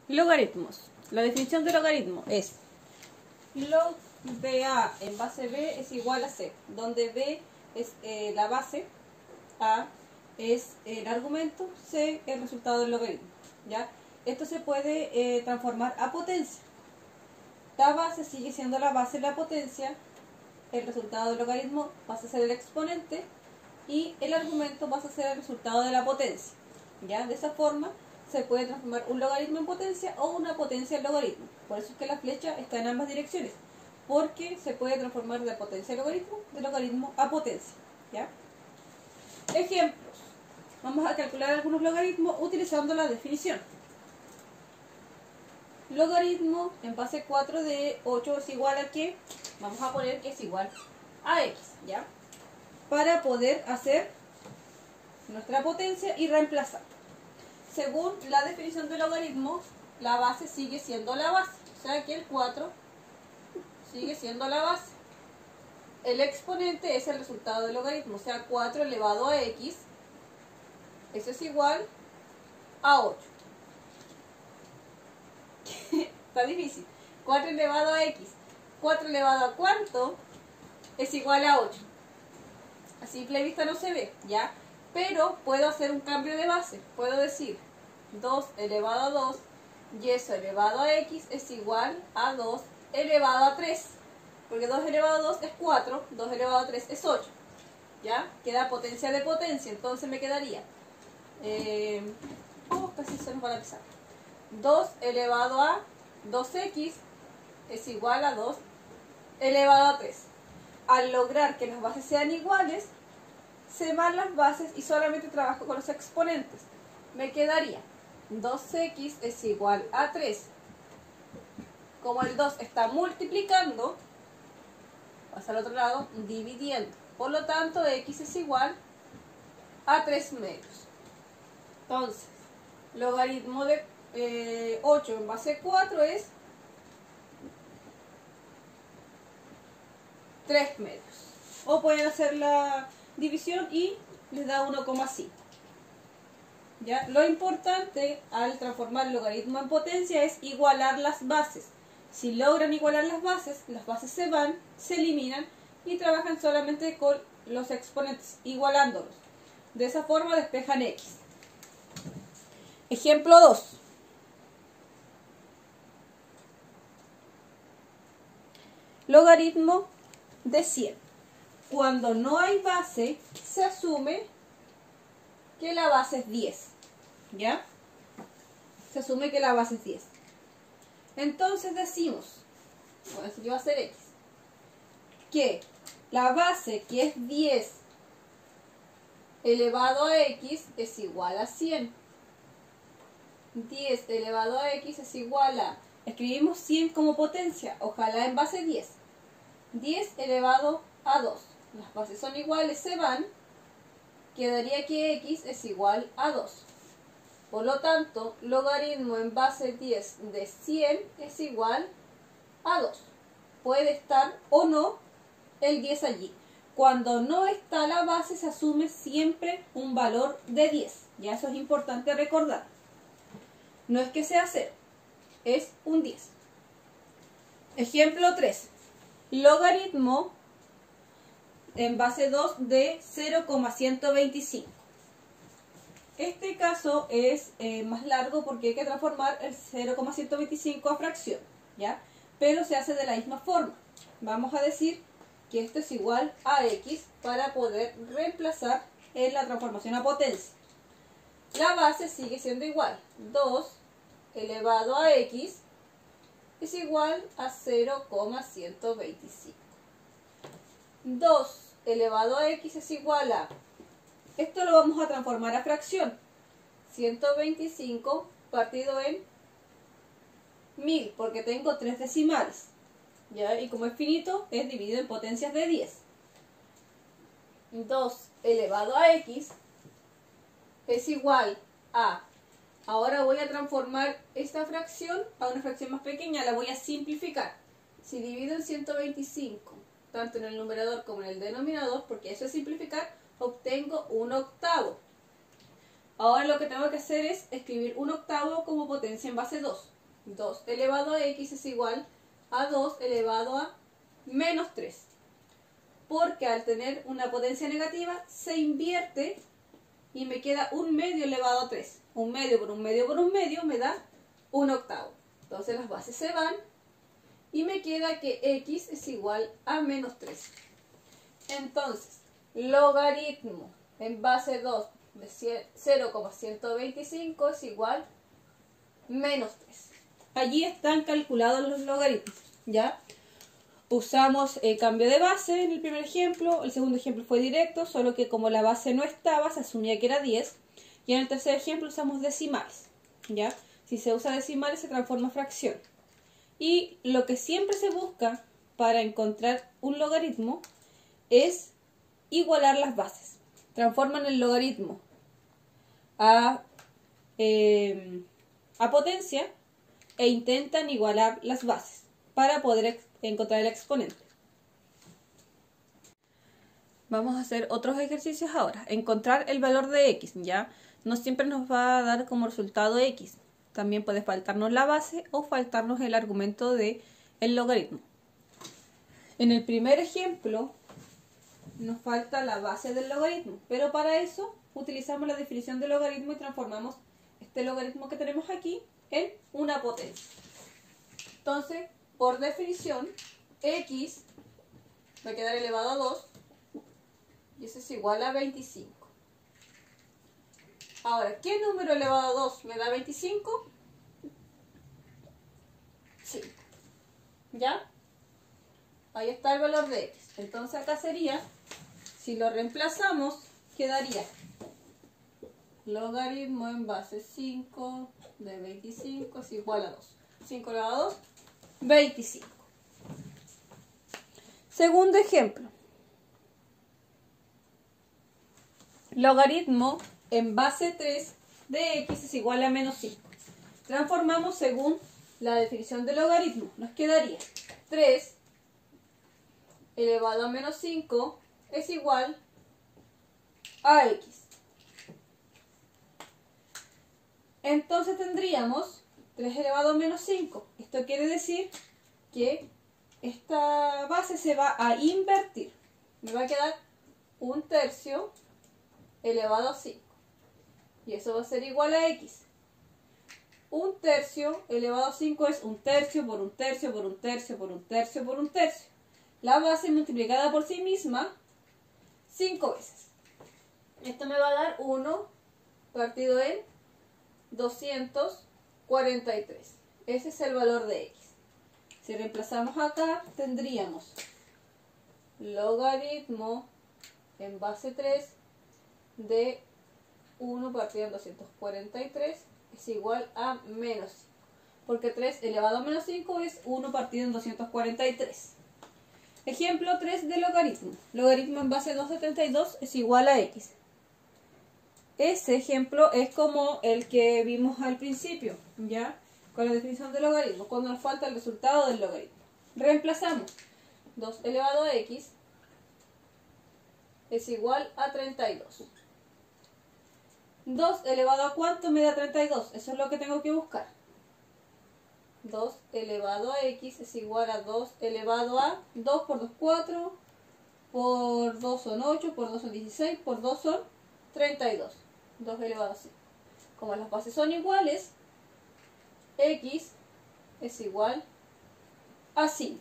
Logaritmos. La definición de logaritmo es log de A en base B es igual a C, donde B es la base, A es el argumento, C el resultado del logaritmo. ¿Ya? Esto se puede transformar a potencia. La base sigue siendo la base y la potencia, el resultado del logaritmo va a ser el exponente y el argumento va a ser el resultado de la potencia. ¿Ya? De esa forma se puede transformar un logaritmo en potencia o una potencia en logaritmo. Por eso es que la flecha está en ambas direcciones, porque se puede transformar de potencia a logaritmo, de logaritmo a potencia. ¿Ya? Ejemplos. Vamos a calcular algunos logaritmos utilizando la definición. Logaritmo en base 4 de 8 es igual a ¿qué? Vamos a poner que es igual a x, ¿ya? Para poder hacer nuestra potencia y reemplazar. Según la definición de logaritmo, la base sigue siendo la base. O sea que el 4 sigue siendo la base. El exponente es el resultado del logaritmo. O sea, 4 elevado a x. Eso es igual a 8. Está difícil. 4 elevado a x. 4 elevado a cuarto es igual a 8. A simple vista no se ve, ¿ya? Pero puedo hacer un cambio de base. Puedo decir 2 elevado a 2 y eso elevado a x es igual a 2 elevado a 3. Porque 2 elevado a 2 es 4, 2 elevado a 3 es 8. ¿Ya? Queda potencia de potencia, entonces me quedaría... casi se nos va a pisar. 2 elevado a 2x es igual a 2 elevado a 3. Al lograr que las bases sean iguales, se van las bases y solamente trabajo con los exponentes. Me quedaría 2x es igual a 3. Como el 2 está multiplicando, pasa al otro lado, dividiendo. Por lo tanto, x es igual a 3 medios. Entonces, logaritmo de 8 en base 4 es 3 medios. O pueden hacer la división y les da 1,5. ¿Ya? Lo importante al transformar el logaritmo en potencia es igualar las bases. Si logran igualar las bases se van, se eliminan y trabajan solamente con los exponentes, igualándolos. De esa forma despejan x. Ejemplo 2. Logaritmo de 100. Cuando no hay base, se asume que la base es 10. ¿Ya? Se asume que la base es 10. Entonces decimos, bueno, esto va a ser x, que la base, que es 10 elevado a x, es igual a 100. 10 elevado a x es igual a... Escribimos 100 como potencia, ojalá en base 10. 10 elevado a 2. Las bases son iguales, se van. Quedaría que x es igual a 2. Por lo tanto, logaritmo en base 10 de 100 es igual a 2. Puede estar o no el 10 allí. Cuando no está la base, se asume siempre un valor de 10. Ya eso es importante recordar. No es que sea 0, es un 10. Ejemplo 3. Logaritmo en base 2 de 0,125. Este caso es más largo porque hay que transformar el 0,125 a fracción, ¿ya? Pero se hace de la misma forma. Vamos a decir que esto es igual a x para poder reemplazar en la transformación a potencia. La base sigue siendo igual. 2 elevado a x es igual a 0,125. 2 elevado a x es igual a... Esto lo vamos a transformar a fracción. 125 partido en 1000, porque tengo 3 decimales. ¿Ya? Y como es finito, es dividido en potencias de 10. 2 elevado a x es igual a... Ahora voy a transformar esta fracción a una fracción más pequeña, la voy a simplificar. Si divido en 125, tanto en el numerador como en el denominador, porque eso es simplificar, obtengo 1/8. Ahora lo que tengo que hacer es escribir 1/8 como potencia en base 2. 2 elevado a x es igual a 2 elevado a menos 3. Porque al tener una potencia negativa se invierte y me queda 1 medio elevado a 3. 1 medio por 1 medio por 1 medio me da 1 octavo. Entonces las bases se van y me queda que x es igual a menos 3. Entonces, logaritmo en base 2 de 0,125 es igual a menos 3. Allí están calculados los logaritmos, ¿ya? Usamos el cambio de base en el primer ejemplo, el segundo ejemplo fue directo, solo que como la base no estaba, se asumía que era 10, y en el tercer ejemplo usamos decimales, ¿ya? Si se usa decimales se transforma en fracción. Y lo que siempre se busca para encontrar un logaritmo es igualar las bases. Transforman el logaritmo a potencia e intentan igualar las bases para poder encontrar el exponente. Vamos a hacer otros ejercicios ahora. Encontrar el valor de x, ¿ya? No siempre nos va a dar como resultado x. También puede faltarnos la base o faltarnos el argumento del logaritmo. En el primer ejemplo nos falta la base del logaritmo, pero para eso utilizamos la definición del logaritmo y transformamos este logaritmo que tenemos aquí en una potencia. Entonces, por definición, x va a quedar elevado a 2 y eso es igual a 25. Ahora, ¿qué número elevado a 2 me da 25? 5. ¿Ya? Ahí está el valor de x. Entonces acá sería, si lo reemplazamos, quedaría logaritmo en base 5 de 25 es igual a 2. 5 elevado a 2, 25. Segundo ejemplo. Logaritmo en base 3 de x es igual a menos 5. Transformamos según la definición de logaritmo. Nos quedaría 3 elevado a menos 5 es igual a x. Entonces tendríamos 3 elevado a menos 5. Esto quiere decir que esta base se va a invertir. Me va a quedar 1/3 elevado a 5. Y eso va a ser igual a x. 1/3 elevado a 5 es 1/3 por 1/3 por 1/3 por 1/3 por 1/3. La base multiplicada por sí misma 5 veces. Esto me va a dar 1 partido en 243. Ese es el valor de x. Si reemplazamos acá, tendríamos logaritmo en base 3 de 1 partido en 243 es igual a menos 5. Porque 3 elevado a menos 5 es 1 partido en 243. Ejemplo 3 de logaritmo. Logaritmo en base 2 de 32 es igual a x. Ese ejemplo es como el que vimos al principio, ¿ya? Con la definición de logaritmo, cuando nos falta el resultado del logaritmo. Reemplazamos 2 elevado a x es igual a 32. 2 elevado a ¿cuánto me da 32? Eso es lo que tengo que buscar. 2 elevado a x es igual a 2 elevado a 2 por 2, 4, por 2 son 8, por 2 son 16, por 2 son 32. 2 elevado a 5. Como las bases son iguales, x es igual a 5.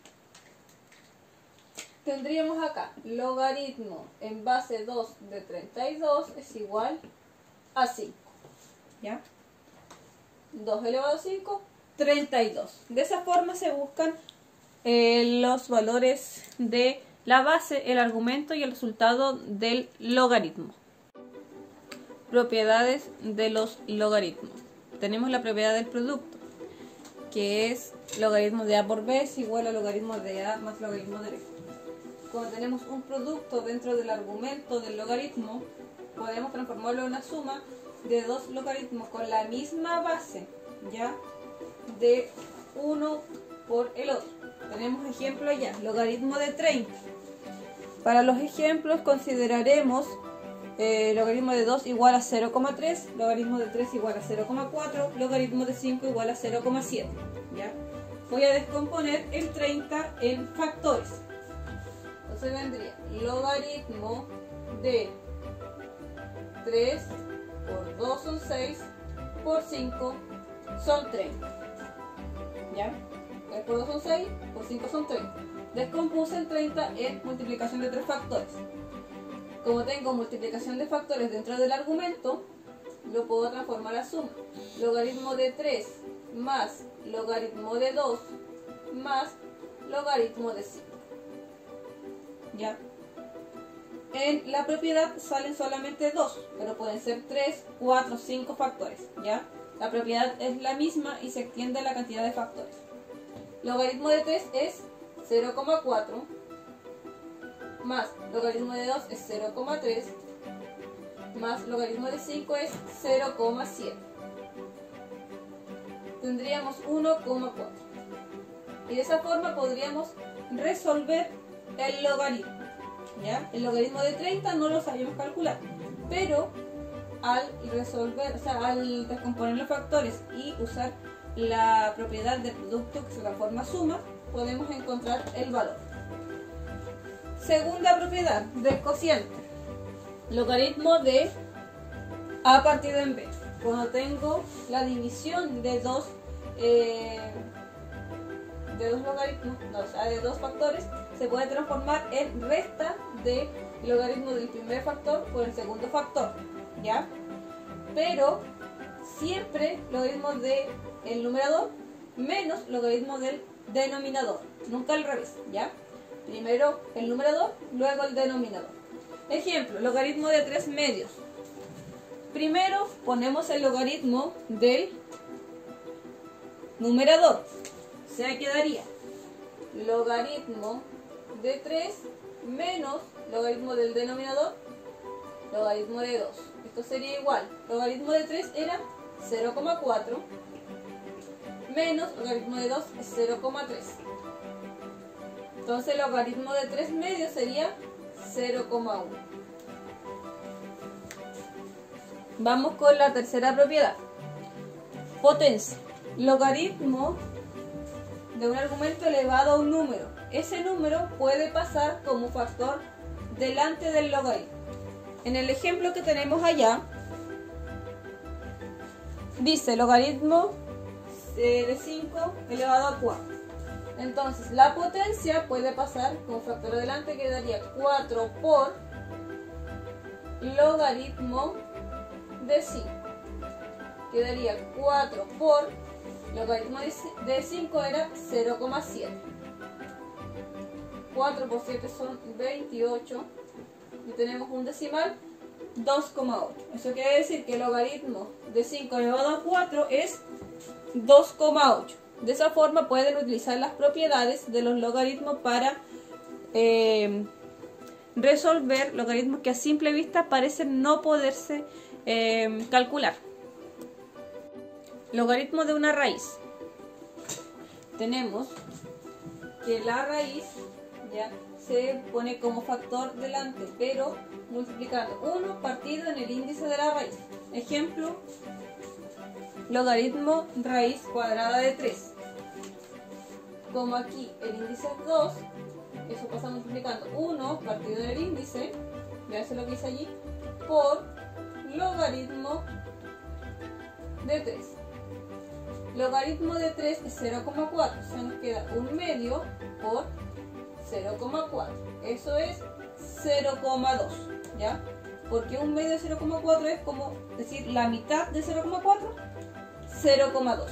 Tendríamos acá logaritmo en base 2 de 32 es igual a 5. ¿Ya? 2 elevado a 5, 32. De esa forma se buscan los valores de la base, el argumento y el resultado del logaritmo. Propiedades de los logaritmos. Tenemos la propiedad del producto, que es logaritmo de a por b es igual a logaritmo de a más logaritmo de b. Cuando tenemos un producto dentro del argumento del logaritmo, podemos transformarlo en una suma de dos logaritmos con la misma base, ¿ya? De uno por el otro. Tenemos ejemplo allá, logaritmo de 30. Para los ejemplos consideraremos logaritmo de 2 igual a 0,3, logaritmo de 3 igual a 0,4, logaritmo de 5 igual a 0,7. ¿Ya? Voy a descomponer el 30 en factores. Entonces vendría logaritmo de 3 por 2 son 6, por 5 son 30. ¿Ya? 3 por 2 son 6, por 5 son 30. Descompuse el 30 en multiplicación de 3 factores. Como tengo multiplicación de factores dentro del argumento, lo puedo transformar a suma. Logaritmo de 3 más logaritmo de 2 más logaritmo de 5. ¿Ya? En la propiedad salen solamente 2, pero pueden ser 3, 4, 5 factores. ¿Ya? La propiedad es la misma y se extiende la cantidad de factores. Logaritmo de 3 es 0,4 más logaritmo de 2 es 0,3 más logaritmo de 5 es 0,7. Tendríamos 1,4. Y de esa forma podríamos resolver el logaritmo. ¿Ya? El logaritmo de 30 no lo sabíamos calcular, pero al resolver, al descomponer los factores y usar la propiedad del producto que se transforma a suma, podemos encontrar el valor. Segunda propiedad del cociente, logaritmo de a partido en b. Cuando tengo la división de dos logaritmos, de dos factores, se puede transformar en resta de logaritmo del primer factor por el segundo factor, ¿ya? Pero siempre logaritmo del numerador menos logaritmo del denominador, nunca al revés, ¿ya? Primero el numerador, luego el denominador. Ejemplo, logaritmo de 3 medios. Primero ponemos el logaritmo del numerador, o sea, quedaría logaritmo de 3 menos logaritmo del denominador, logaritmo de 2. Esto sería igual, logaritmo de 3 era 0,4 menos logaritmo de 2 es 0,3. Entonces el logaritmo de 3 medios sería 0,1. Vamos con la tercera propiedad. Potencia. Logaritmo de un argumento elevado a un número. Ese número puede pasar como factor delante del logaritmo. En el ejemplo que tenemos allá, dice logaritmo de 5 elevado a 4. Entonces la potencia puede pasar como factor adelante, que daría 4 por logaritmo de 5. Quedaría 4 por logaritmo de 5 era 0,7. 4 por 7 son 28. Y tenemos un decimal 2,8. Eso quiere decir que el logaritmo de 5 elevado a 4 es 2,8. De esa forma pueden utilizar las propiedades de los logaritmos para resolver logaritmos que a simple vista parecen no poderse calcular. Logaritmo de una raíz. Tenemos que la raíz ya se pone como factor delante, pero multiplicando 1 partido en el índice de la raíz. Ejemplo, logaritmo raíz cuadrada de 3. Como aquí el índice es 2, eso pasa multiplicando 1 partido en el índice, vean lo que hice allí, por logaritmo de 3. Logaritmo de 3 es 0,4, se nos queda 1 medio por 0,4. Eso es 0,2, ¿ya? Porque 1 medio de 0,4 es como decir la mitad de 0,4, 0,2.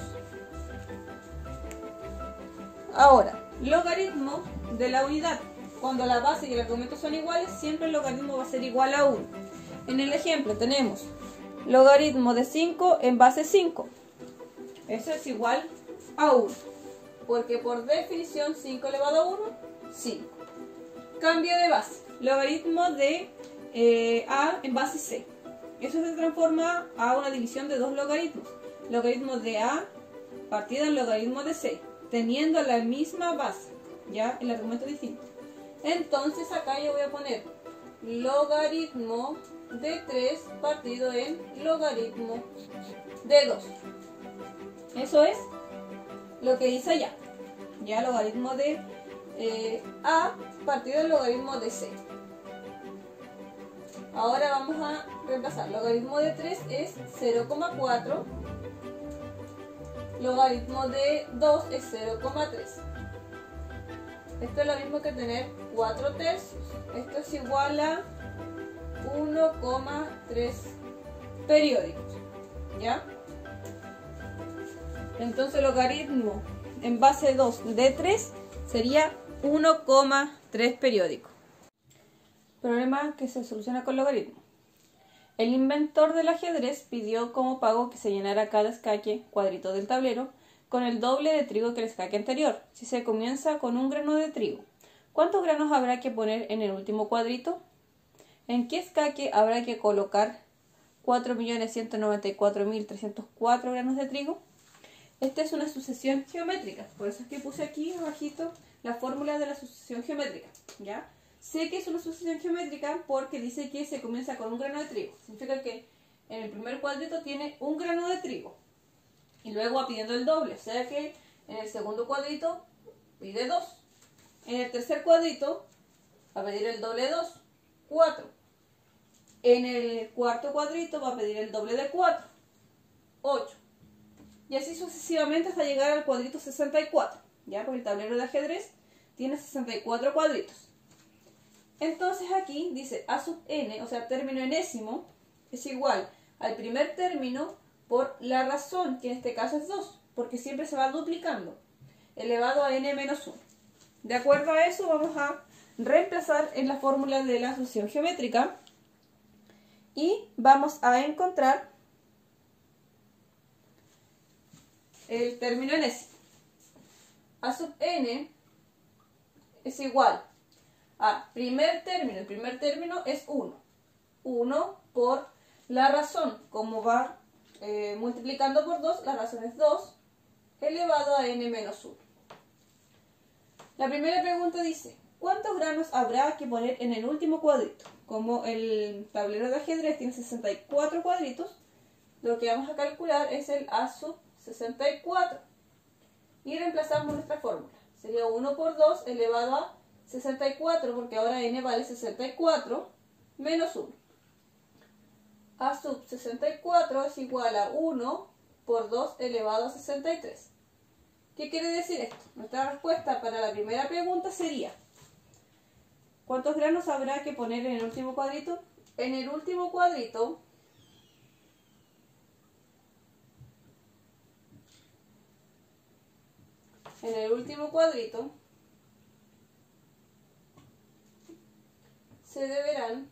Ahora, logaritmo de la unidad. Cuando la base y el argumento son iguales, siempre el logaritmo va a ser igual a 1. En el ejemplo tenemos logaritmo de 5 en base 5. Eso es igual a 1. Porque por definición 5 elevado a 1, 5. Cambio de base. Logaritmo de A en base C. Eso se transforma a una división de dos logaritmos. Logaritmo de A partido en logaritmo de C, teniendo la misma base. Ya el argumento es distinto. Entonces acá yo voy a poner logaritmo de 3 partido en logaritmo de 2. Eso es lo que dice allá. Ya, logaritmo de A partido del logaritmo de C. Ahora vamos a reemplazar. Logaritmo de 3 es 0,4. Logaritmo de 2 es 0,3. Esto es lo mismo que tener 4 tercios. Esto es igual a 1,3 periódicos. ¿Ya? Entonces logaritmo en base 2 de 3 sería 1,3 periódicos. Problema que se soluciona con logaritmo. El inventor del ajedrez pidió como pago que se llenara cada escaque cuadrito del tablero con el doble de trigo que el escaque anterior. Si se comienza con un grano de trigo, ¿cuántos granos habrá que poner en el último cuadrito? ¿En qué escaque habrá que colocar 4.194.304 granos de trigo? Esta es una sucesión geométrica, por eso es que puse aquí abajito la fórmula de la sucesión geométrica, ¿ya? Sé que es una sucesión geométrica porque dice que se comienza con un grano de trigo. Significa que en el primer cuadrito tiene un grano de trigo y luego va pidiendo el doble, o sea que en el segundo cuadrito pide 2. En el tercer cuadrito va a pedir el doble de 2, 4. En el cuarto cuadrito va a pedir el doble de 4, 8. Y así sucesivamente hasta llegar al cuadrito 64, ¿ya? Porque el tablero de ajedrez tiene 64 cuadritos. Entonces aquí dice A sub n, o sea, término enésimo, es igual al primer término por la razón, que en este caso es 2, porque siempre se va duplicando, elevado a n menos 1. De acuerdo a eso vamos a reemplazar en la fórmula de la sucesión geométrica y vamos a encontrar el término enésimo. A sub n es igual a primer término, el primer término es 1. 1 por la razón, como va multiplicando por 2, la razón es 2, elevado a n menos 1. La primera pregunta dice, ¿cuántos granos habrá que poner en el último cuadrito? Como el tablero de ajedrez tiene 64 cuadritos, lo que vamos a calcular es el A sub 64. Y reemplazamos nuestra fórmula. Sería 1 por 2 elevado a 64, porque ahora n vale 64, menos 1. A sub 64 es igual a 1 por 2 elevado a 63. ¿Qué quiere decir esto? Nuestra respuesta para la primera pregunta sería, ¿cuántos granos habrá que poner en el último cuadrito? En el último cuadrito se deberán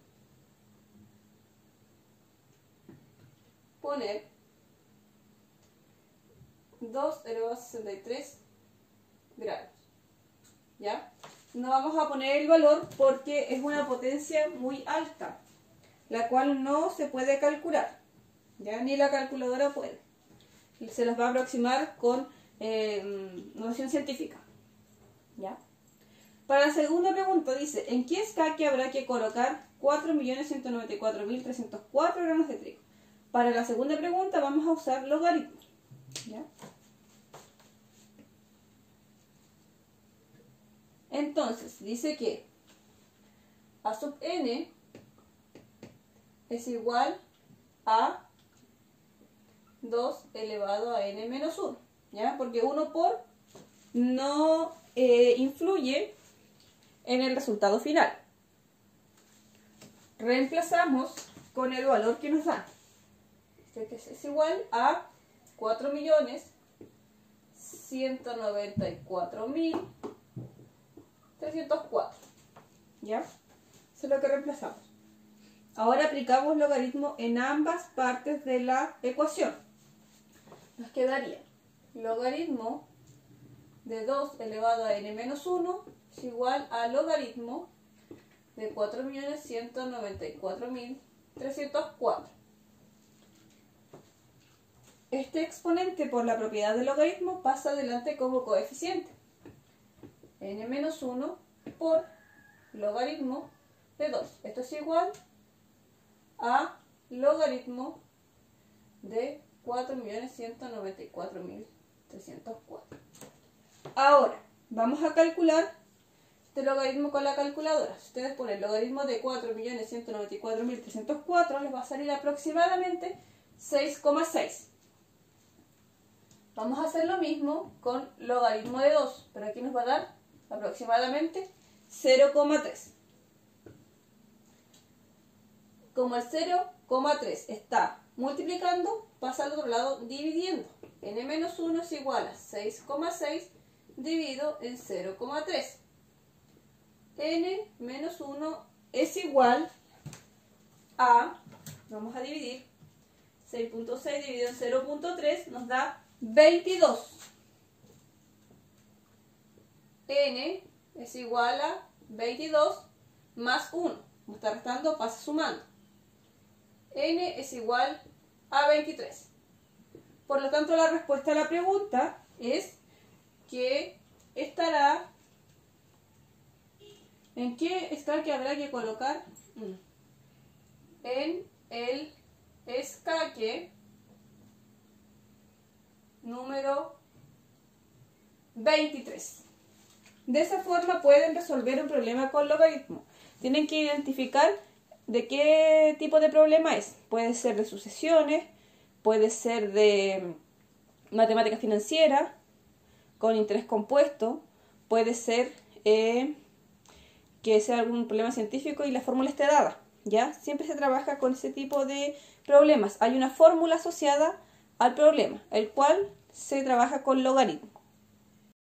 poner 2 elevado a 63 grados. ¿Ya? No vamos a poner el valor porque es una potencia muy alta, la cual no se puede calcular, ¿ya? Ni la calculadora puede. Se los va a aproximar con notación científica, ¿ya? Para la segunda pregunta dice, ¿en qué escaque habrá que colocar 4.194.304 granos de trigo? Para la segunda pregunta vamos a usar logaritmos, ¿ya? Entonces, dice que A sub n es igual a 2 elevado a n menos 1, ¿ya? Porque 1 por no influye en el resultado final. Reemplazamos con el valor que nos da. Este es igual a 4.194.304. ¿Ya? Eso es lo que reemplazamos. Ahora aplicamos logaritmo en ambas partes de la ecuación. Nos quedaría logaritmo de 2 elevado a n menos 1 es igual a logaritmo de 4.194.304. Este exponente, por la propiedad del logaritmo, pasa adelante como coeficiente. N menos 1 por logaritmo de 2. Esto es igual a logaritmo de 4.194.304. Ahora, vamos a calcular este logaritmo con la calculadora. Si ustedes ponen logaritmo de 4.194.304, les va a salir aproximadamente 6,6. Vamos a hacer lo mismo con logaritmo de 2, pero aquí nos va a dar aproximadamente 0,3. Como el 0,3 está multiplicando, pasa al otro lado dividiendo. n-1 es igual a 6,6 dividido en 0,3. n-1 es igual a, vamos a dividir, 6.6 dividido en 0.3 nos da 22. N es igual a 22 más 1. Como está restando, pasa sumando. N es igual a 23. Por lo tanto, la respuesta a la pregunta es que estará... ¿En qué está que habrá que colocar? En el escaque número 23. De esa forma pueden resolver un problema con logaritmo. Tienen que identificar de qué tipo de problema es. Puede ser de sucesiones, puede ser de matemática financiera, con interés compuesto, puede ser que sea algún problema científico y la fórmula esté dada. ¿Ya? Siempre se trabaja con ese tipo de problemas. Hay una fórmula asociada al problema, el cual se trabaja con logaritmo.